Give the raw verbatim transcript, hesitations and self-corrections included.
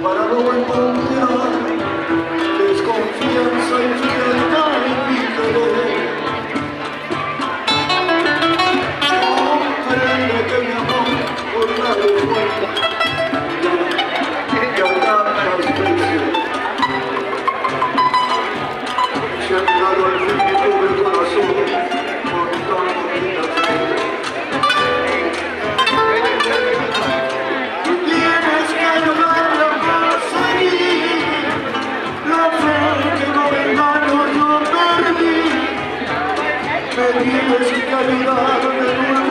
para no encontrar desconfianza y frialdad en mi querer. Comprende que mi amor por nada fue y a tantas veces se ha mirado al fin mi pobre corazón por tan bonitas veces. Tienes que ayudarme a seguir la fe que no me engaño yo perdí. Me tienes que ayudarme